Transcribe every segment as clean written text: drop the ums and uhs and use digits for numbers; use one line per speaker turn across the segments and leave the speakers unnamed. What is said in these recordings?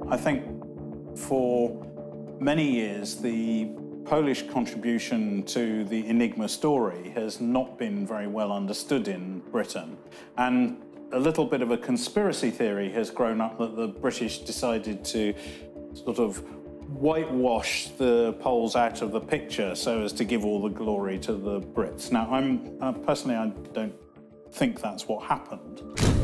I think for many years the Polish contribution to the Enigma story has not been very well understood in Britain, and a little bit of a conspiracy theory has grown up that the British decided to sort of whitewash the Poles out of the picture so as to give all the glory to the Brits. Now, personally, I don't think that's what happened.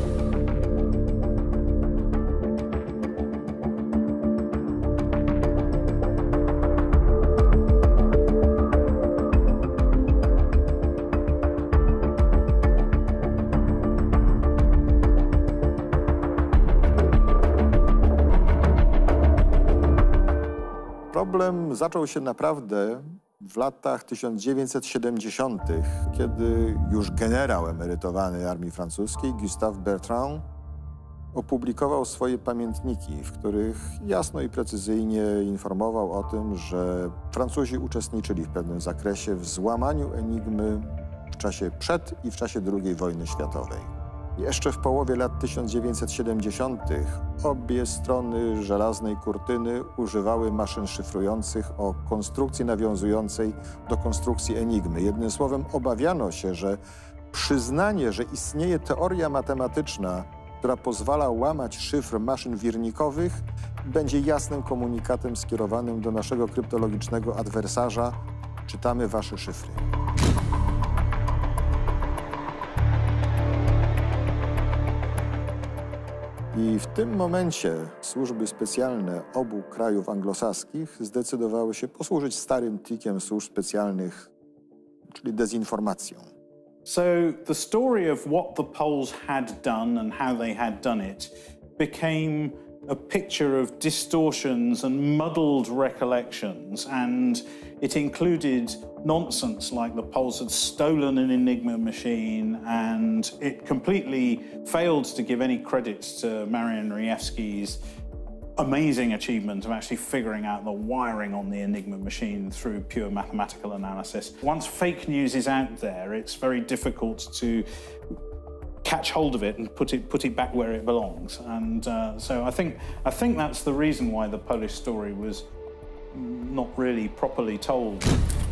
Problem zaczął się naprawdę w latach 1970., kiedy już generał emerytowany armii francuskiej, Gustave Bertrand, opublikował swoje pamiętniki, w których jasno i precyzyjnie informował o tym, że Francuzi uczestniczyli w pewnym zakresie w złamaniu Enigmy w czasie przed i w czasie II wojny światowej. Jeszcze w połowie lat 1970. obie strony żelaznej kurtyny używały maszyn szyfrujących o konstrukcji nawiązującej do konstrukcji Enigmy. Jednym słowem, obawiano się, że przyznanie, że istnieje teoria matematyczna, która pozwala łamać szyfr maszyn wirnikowych, będzie jasnym komunikatem skierowanym do naszego kryptologicznego adwersarza: czytamy wasze szyfry. I w tym momencie służby specjalne obu krajów anglosaskich zdecydowały się posłużyć starym trikiem służb specjalnych, czyli dezinformacją.
So the story of what the Poles had done and how they had done it became a picture of distortions and muddled recollections, and it included nonsense like the Poles had stolen an Enigma machine, and it completely failed to give any credit to Marian Rejewski's amazing achievement of actually figuring out the wiring on the Enigma machine through pure mathematical analysis. Once fake news is out there, it's very difficult to catch hold of it and put it back where it belongs. And so I think that's the reason why the Polish story was not really properly told.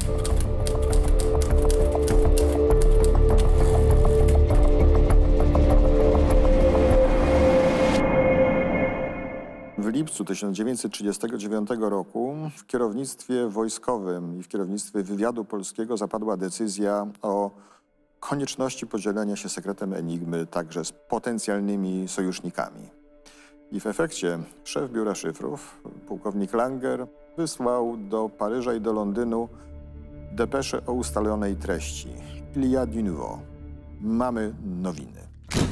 W lipcu 1939 roku w kierownictwie wojskowym i w kierownictwie wywiadu polskiego zapadła decyzja o konieczności podzielenia się sekretem Enigmy także z potencjalnymi sojusznikami. I w efekcie szef biura szyfrów, pułkownik Langer, wysłał do Paryża i do Londynu depeszę o ustalonej treści. Il y a du nouveau. Mamy nowiny.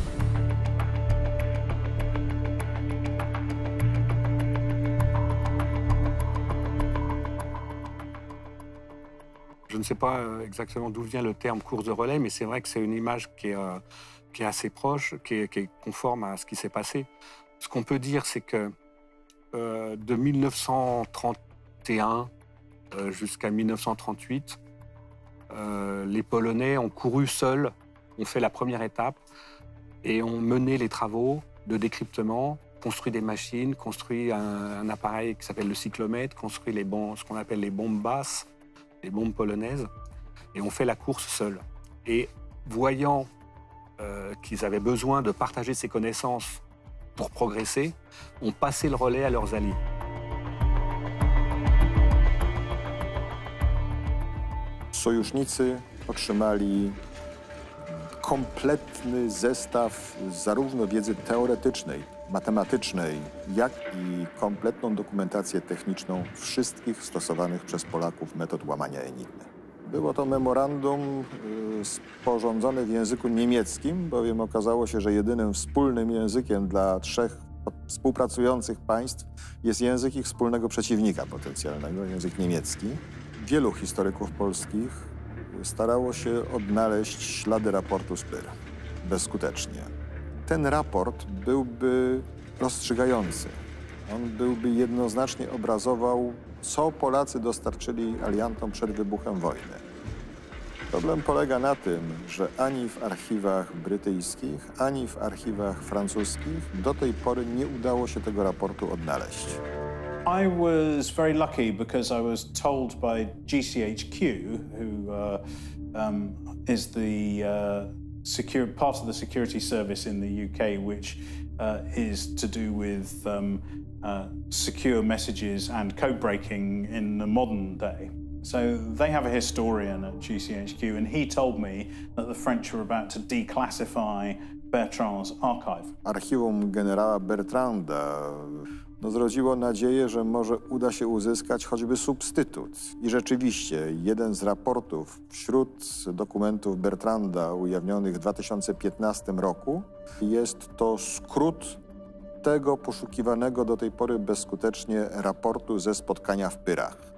Je ne sais pas exactement d'où vient le terme course de relais, mais c'est vrai que c'est une image qui est assez proche, qui est conforme à ce qui s'est passé. Ce qu'on peut dire, c'est que de 1931 jusqu'à 1938, les Polonais ont couru seuls, ont fait la première étape et ont mené les travaux de décryptement, construit des machines, construit un appareil qui s'appelle le cyclomètre, construit ce qu'on appelle les bombes basses, les bombes polonaises, et ont fait la course seuls. Et voyant qu'ils avaient besoin de partager ces connaissances pour progresser, ont passé le relais à leurs alliés.
Sojusznicy otrzymali kompletny zestaw zarówno wiedzy teoretycznej, matematycznej, jak i kompletną dokumentację techniczną wszystkich stosowanych przez Polaków metod łamania Enigmy. Było to memorandum sporządzone w języku niemieckim, bowiem okazało się, że jedynym wspólnym językiem dla trzech współpracujących państw jest język ich wspólnego przeciwnika potencjalnego, język niemiecki. Wielu historyków polskich starało się odnaleźć ślady raportu Spyr. Bezskutecznie. Ten raport byłby rozstrzygający. On byłby jednoznacznie obrazował, co Polacy dostarczyli aliantom przed wybuchem wojny. Problem polega na tym, że ani w archiwach brytyjskich, ani w archiwach francuskich do tej pory nie udało się tego raportu odnaleźć.
I was very lucky because I was told by GCHQ, who is the part of the security service in the UK, which is to do with secure messages and code breaking in the modern day. So they have a historian at GCHQ, and he told me that the French were about to declassify Bertrand's archive.
Archiwum generała Bertranda zrodziło nadzieję, że może uda się uzyskać choćby substytut. I rzeczywiście jeden z raportów wśród dokumentów Bertranda ujawnionych w 2015 roku jest to skrót tego poszukiwanego do tej pory bezskutecznie raportu ze spotkania w Pyrach.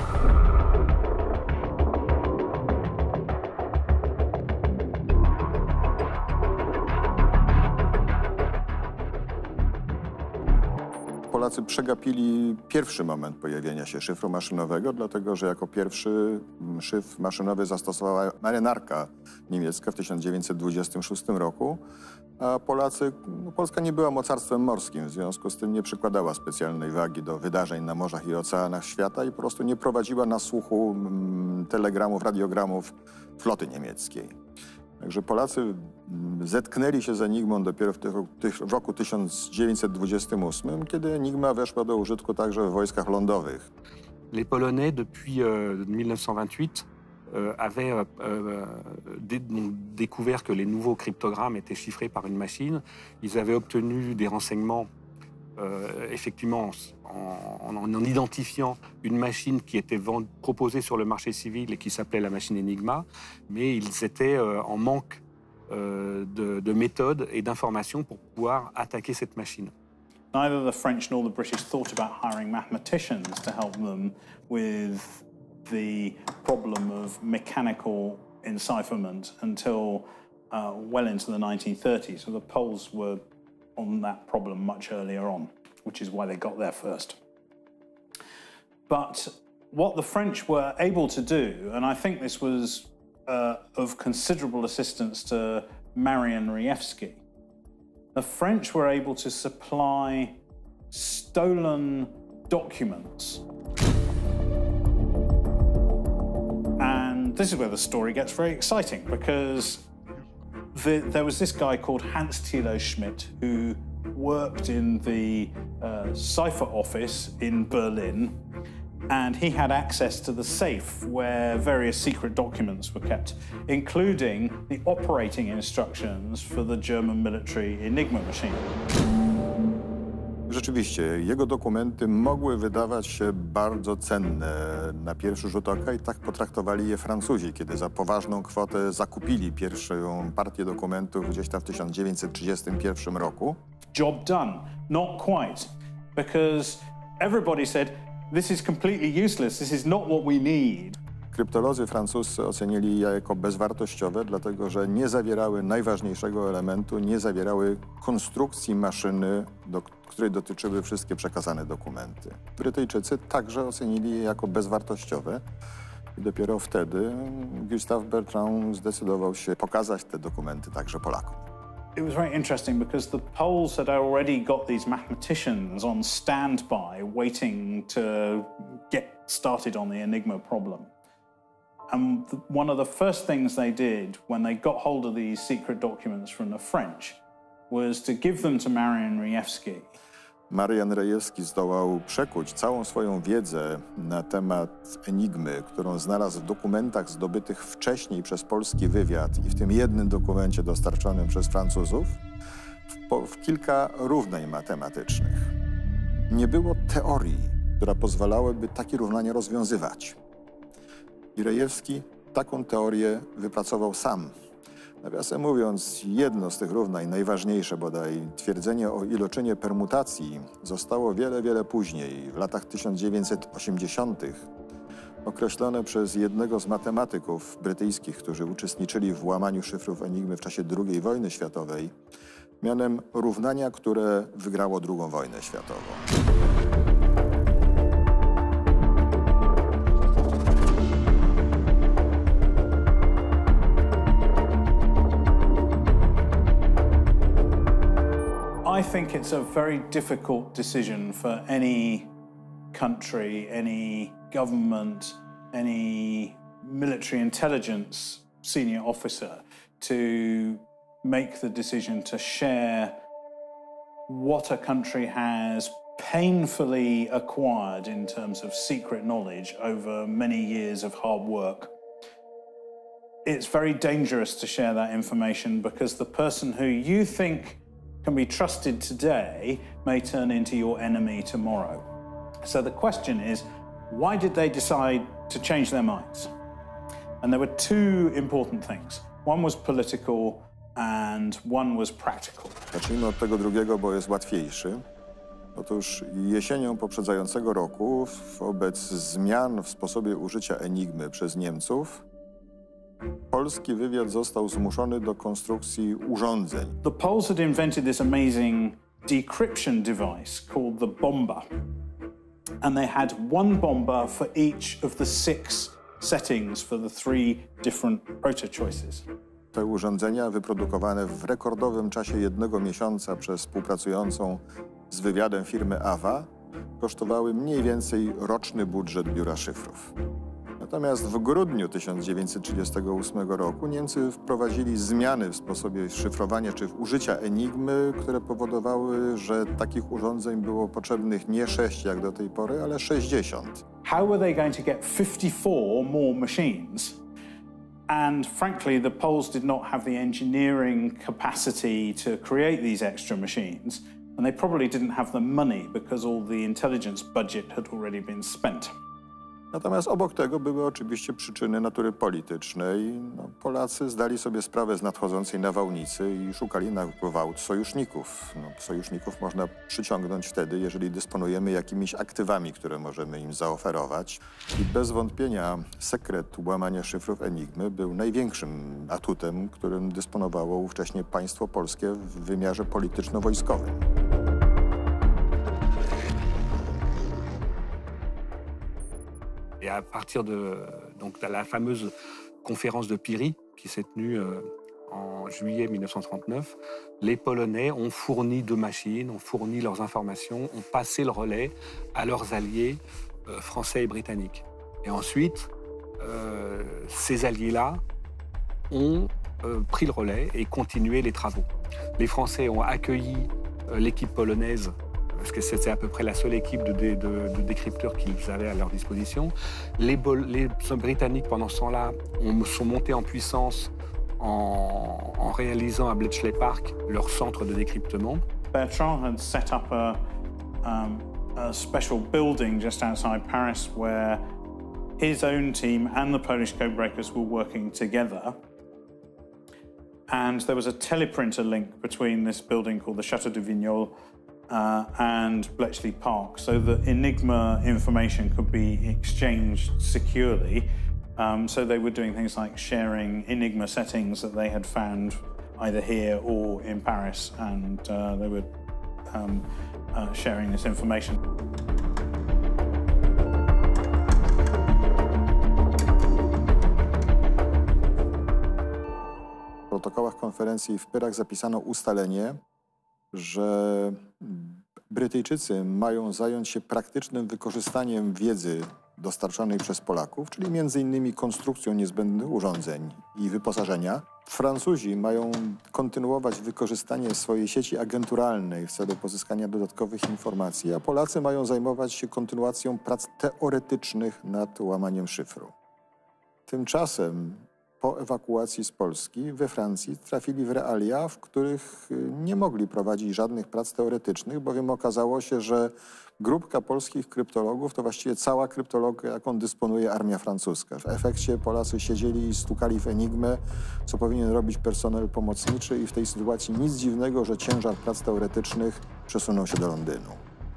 Polacy przegapili pierwszy moment pojawienia się szyfru maszynowego, dlatego że jako pierwszy szyfr maszynowy zastosowała marynarka niemiecka w 1926 roku, a Polska nie była mocarstwem morskim, w związku z tym nie przykładała specjalnej wagi do wydarzeń na morzach i oceanach świata i po prostu nie prowadziła na słuchu telegramów, radiogramów floty niemieckiej. Także Polacy zetknęli się z Enigmą dopiero w roku 1928, kiedy Enigma weszła do użytku także w wojskach lądowych.
Les Polonais, depuis 1928, avaient découvert que les nouveaux cryptogrammes étaient chiffrés par une machine. Ils avaient obtenu des renseignements, effectivement, en identifiant une machine qui était proposée sur le marché civil et qui s'appelait la machine Enigma, mais ils étaient en manque de méthodes et d'informations pour pouvoir attaquer cette machine.
Neither the French nor the British thought about hiring mathematicians to help them with the problem of mechanical encipherment until well into the 1930s. So the Poles were on that problem much earlier on, which is why they got there first. But what the French were able to do, and I think this was of considerable assistance to Marian Rejewski, the French were able to supply stolen documents. And this is where the story gets very exciting, because there was this guy called Hans Thilo Schmidt who worked in the cipher office in Berlin, and he had access to the safe where various secret documents were kept, including the operating instructions for the German military Enigma machine.
Rzeczywiście, jego dokumenty mogły wydawać się bardzo cenne na pierwszy rzut oka i tak potraktowali je Francuzi, kiedy za poważną kwotę zakupili pierwszą partię dokumentów gdzieś tam w 1931 roku.
Job done. Not quite, because everybody said, this is completely useless, this is not what we need.
Kryptolodzy francuscy ocenili je jako bezwartościowe, dlatego że nie zawierały najważniejszego elementu, nie zawierały konstrukcji maszyny, której dotyczyły wszystkie przekazane dokumenty. Brytyjczycy także ocenili je jako bezwartościowe i dopiero wtedy Gustave Bertrand zdecydował się pokazać te dokumenty także Polakom.
It was very interesting because the Poles had already got these mathematicians on standby waiting to get started on the Enigma problem. And one of the first things they did when they got hold of these secret documents from the French was to give them to Marian Rejewski.
Marian Rejewski zdołał przekuć całą swoją wiedzę na temat Enigmy, którą znalazł w dokumentach zdobytych wcześniej przez polski wywiad i w tym jednym dokumencie dostarczonym przez Francuzów, w kilka równań matematycznych. Nie było teorii, która pozwalałaby takie równania rozwiązywać. I Rejewski taką teorię wypracował sam. Nawiasem mówiąc, jedno z tych równań, najważniejsze bodaj, twierdzenie o iloczynie permutacji, zostało wiele później, w latach 1980. określone przez jednego z matematyków brytyjskich, którzy uczestniczyli w łamaniu szyfrów Enigmy w czasie II wojny światowej, mianem równania, które wygrało II wojnę światową.
think it's a very difficult decision for any country, any government, any military intelligence senior officer to make the decision to share what a country has painfully acquired in terms of secret knowledge over many years of hard work. It's very dangerous to share that information because the person who you think can be trusted today may turn into your enemy tomorrow. So the question is, why did they decide to change their minds? And there were two important things. One was political and one was practical.
Zacznijmy od tego drugiego, bo jest łatwiejszy. Otóż jesienią poprzedzającego roku, wobec zmian w sposobie użycia Enigmy przez Niemców, polski wywiad został zmuszony do konstrukcji urządzeń.
The Poles had invented this amazing decryption device called the bomber. And they had one bomber for each of the 6 settings for the 3 different proto-choices.
Te urządzenia, wyprodukowane w rekordowym czasie 1 miesiąca przez współpracującą z wywiadem firmę AWA, kosztowały mniej więcej roczny budżet biura szyfrów. Natomiast w grudniu 1938 roku Niemcy wprowadzili zmiany w sposobie szyfrowania czy użycia Enigmy, które powodowały, że takich urządzeń było potrzebnych nie 6 jak do tej pory, ale 60.
How were they going to get 54 more machines? And frankly, the Poles did not have the engineering capacity to create these extra machines, and they probably didn't have the money because all the intelligence budget had already been spent.
Natomiast obok tego były oczywiście przyczyny natury politycznej. Polacy zdali sobie sprawę z nadchodzącej nawałnicy i szukali na gwałt sojuszników. Sojuszników można przyciągnąć wtedy, jeżeli dysponujemy jakimiś aktywami, które możemy im zaoferować. I bez wątpienia sekret łamania szyfrów Enigmy był największym atutem, którym dysponowało ówcześnie państwo polskie w wymiarze polityczno-wojskowym.
Et à partir de la fameuse conférence de Piri, qui s'est tenue en juillet 1939, les Polonais ont fourni 2 machines, ont fourni leurs informations, ont passé le relais à leurs alliés français et britanniques. Et ensuite, ces alliés-là ont pris le relais et continué les travaux. Les Français ont accueilli l'équipe polonaise, parce que c'était à peu près la seule équipe de décrypteurs qu'ils avaient à leur disposition. Les Britanniques, pendant ce temps-là, sont montés en puissance en réalisant à Bletchley Park leur centre de décryptement.
Bertrand had set up a special building just outside Paris where his own team and the Polish codebreakers were working together. And there was a teleprinter link between this building called the Château de Vignoles and Bletchley Park, so that Enigma information could be exchanged securely. So they were doing things like sharing Enigma settings that they had found either here or in Paris, and they were sharing this information.
W protokołach konferencji w Pyrach zapisano ustalenie, że Brytyjczycy mają zająć się praktycznym wykorzystaniem wiedzy dostarczanej przez Polaków, czyli m.in. konstrukcją niezbędnych urządzeń i wyposażenia. Francuzi mają kontynuować wykorzystanie swojej sieci agenturalnej w celu pozyskania dodatkowych informacji, a Polacy mają zajmować się kontynuacją prac teoretycznych nad łamaniem szyfru. Tymczasem po ewakuacji z Polski we Francji trafili w realia, w których nie mogli prowadzić żadnych prac teoretycznych, bowiem okazało się, że grupka polskich kryptologów to właściwie cała kryptologia, jaką dysponuje armia francuska. W efekcie Polacy siedzieli i stukali w Enigmę, co powinien robić personel pomocniczy, i w tej sytuacji nic dziwnego, że ciężar prac teoretycznych przesunął się do Londynu.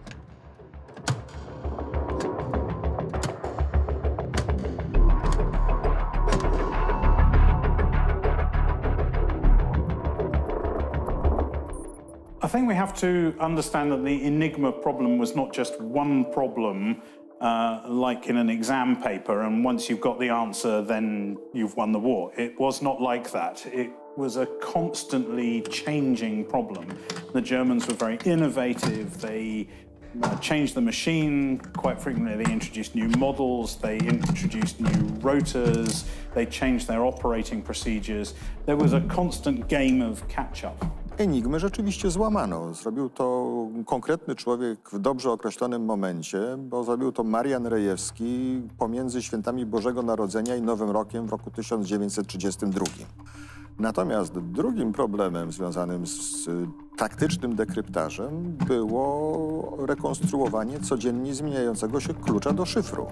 I think we have to understand that the Enigma problem was not just one problem, like in an exam paper, and once you've got the answer, then you've won the war. It was not like that. was a constantly changing problem. The Germans were very innovative. They changed the machine quite frequently. They introduced new models. They introduced new rotors. They changed their operating procedures. There was a constant game of catch-up.
Enigmę rzeczywiście złamano. Zrobił to konkretny człowiek w dobrze określonym momencie, bo zrobił to Marian Rejewski pomiędzy świętami Bożego Narodzenia i Nowym Rokiem w roku 1932. Natomiast drugim problemem związanym z taktycznym dekryptażem było rekonstruowanie codziennie zmieniającego się klucza do szyfru.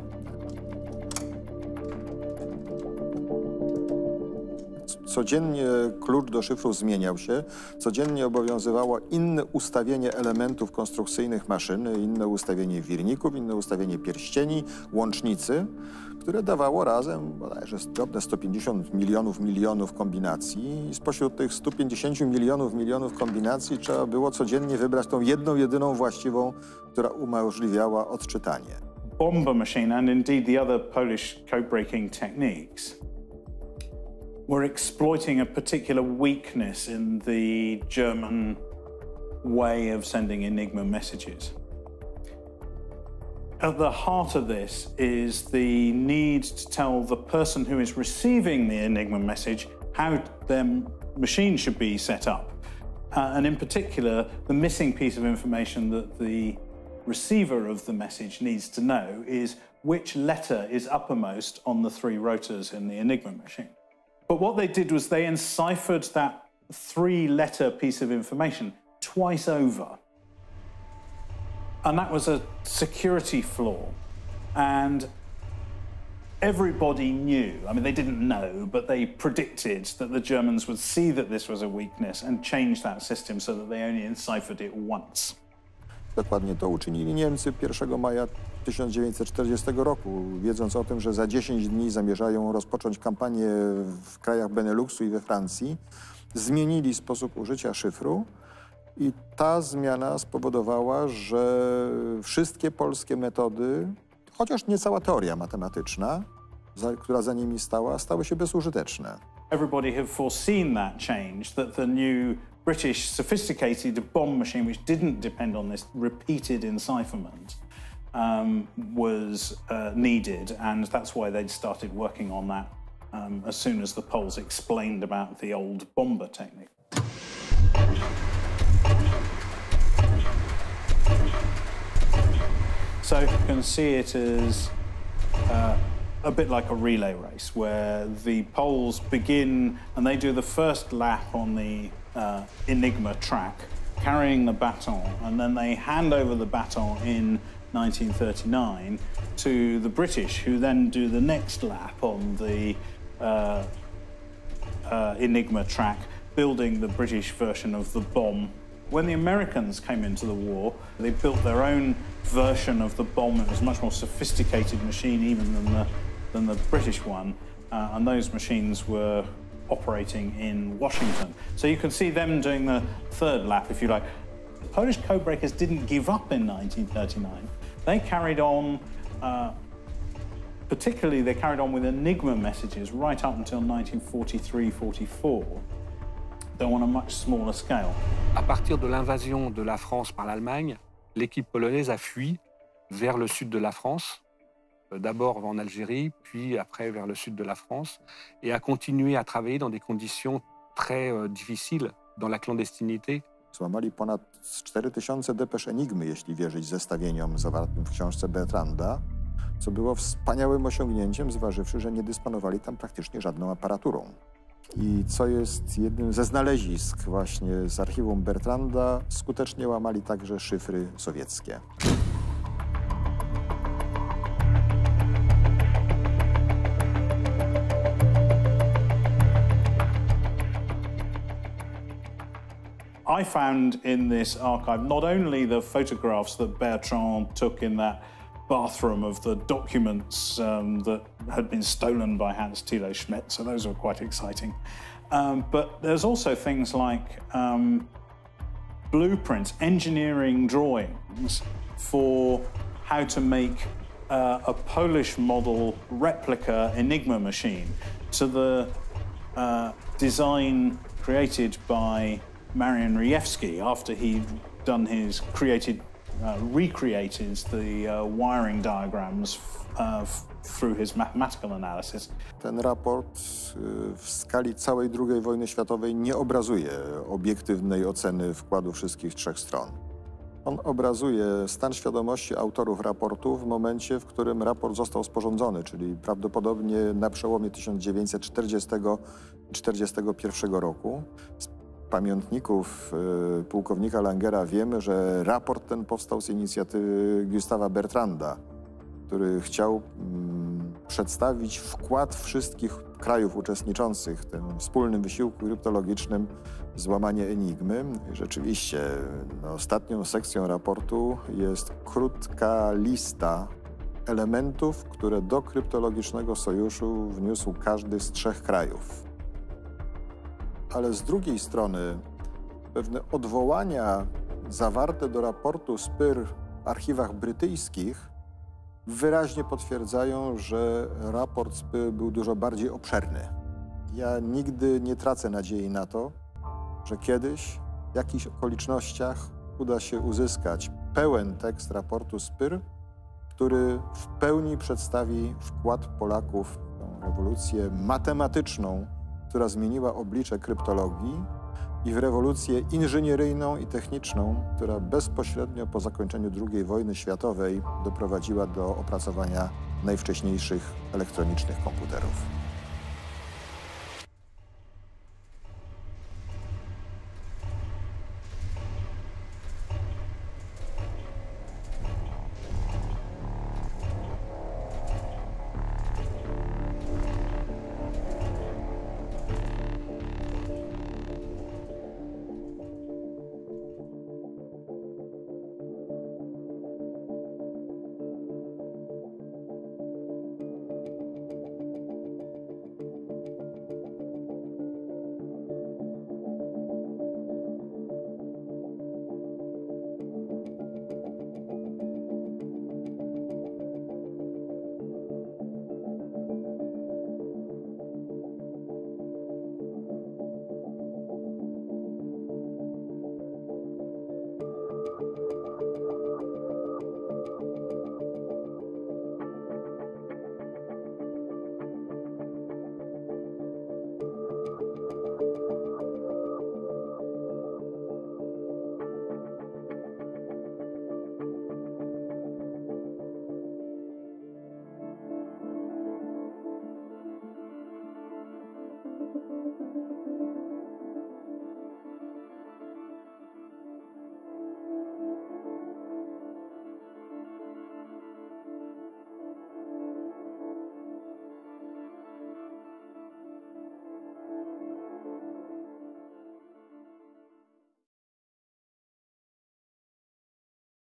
Codziennie klucz do szyfru zmieniał się, codziennie obowiązywało inne ustawienie elementów konstrukcyjnych maszyny, inne ustawienie wirników, inne ustawienie pierścieni, łącznicy, które dawało razem bodajże drobne 150 milionów kombinacji. I spośród tych 150 milionów kombinacji trzeba było codziennie wybrać tą jedną, jedyną właściwą, która umożliwiała odczytanie.
Bomber machine and indeed the other Polish code-breaking techniques were exploiting a particular weakness in the German way of sending Enigma messages. At the heart of this is the need to tell the person who is receiving the Enigma message how their machine should be set up. And in particular, the missing piece of information that the receiver of the message needs to know is which letter is uppermost on the three rotors in the Enigma machine. But what they did was they enciphered that three-letter piece of information twice over. And that was a security flaw. And everybody knew, I mean, they didn't know, but they predicted that the Germans would see that this was a weakness and change that system so that they only enciphered it once.
Dokładnie to uczynili Niemcy 1 maja 1940 roku, wiedząc o tym, że za 10 dni zamierzają rozpocząć kampanię w krajach Beneluxu i we Francji. Zmienili sposób użycia szyfru i ta zmiana spowodowała, że wszystkie polskie metody, chociaż nie cała teoria matematyczna, która za nimi stała, stały się bezużyteczne.
Everybody had foreseen that change, that the new British sophisticated bomb machine, which didn't depend on this repeated encipherment, was needed, and that's why they'd started working on that as soon as the Poles explained about the old bomber technique. So you can see it as a bit like a relay race, where the Poles begin and they do the first lap on the Enigma track, carrying the baton, and then they hand over the baton in 1939 to the British, who then do the next lap on the Enigma track, building the British version of the bomb. When the Americans came into the war, they built their own version of the bomb. It was a much more sophisticated machine even than the British one, and those machines were operating in Washington. So you can see them doing the third lap, if you like. The Polish codebreakers didn't give up in 1939. They carried on, particularly they carried on with Enigma messages right up until 1943-44, though on a much smaller scale.
À partir de l'invasion de la France par l'Allemagne, l'équipe polonaise a fui vers le sud de la France, d'abord en Algérie, puis après vers le sud de la France, et a continué à travailler dans des conditions très difficiles dans la clandestinité.
Złamali ponad 4000 depesz Enigmy, jeśli wierzyć zestawieniom zawartym w książce Bertranda, co było wspaniałym osiągnięciem, zważywszy, że nie dysponowali tam praktycznie żadną aparaturą. I co jest jednym ze znalezisk właśnie z archiwum Bertranda, skutecznie łamali także szyfry sowieckie.
I found in this archive not only the photographs that Bertrand took in that bathroom of the documents that had been stolen by Hans Thilo Schmidt, so those were quite exciting. But there's also things like blueprints, engineering drawings for how to make a Polish model replica Enigma machine to the design created by Marian Rejewski after he'd done his recreated the wiring diagrams through his mathematical analysis.
Ten raport w skali całej II wojny światowej nie obrazuje obiektywnej oceny wkładu wszystkich trzech stron. On obrazuje stan świadomości autorów raportu w momencie, w którym raport został sporządzony, czyli prawdopodobnie na przełomie 1940 i 1941 roku. Z pamiętników pułkownika Langera wiemy, że raport ten powstał z inicjatywy Gustawa Bertranda, który chciał przedstawić wkład wszystkich krajów uczestniczących w tym wspólnym wysiłku kryptologicznym w złamanie enigmy. I rzeczywiście ostatnią sekcją raportu jest krótka lista elementów, które do kryptologicznego sojuszu wniósł każdy z trzech krajów. Ale z drugiej strony pewne odwołania zawarte do raportu SPIR w archiwach brytyjskich wyraźnie potwierdzają, że raport SPIR był dużo bardziej obszerny. Ja nigdy nie tracę nadziei na to, że kiedyś w jakichś okolicznościach uda się uzyskać pełen tekst raportu SPIR, który w pełni przedstawi wkład Polaków w tę rewolucję matematyczną, która zmieniła oblicze kryptologii, i w rewolucję inżynieryjną i techniczną, która bezpośrednio po zakończeniu II wojny światowej doprowadziła do opracowania najwcześniejszych elektronicznych komputerów.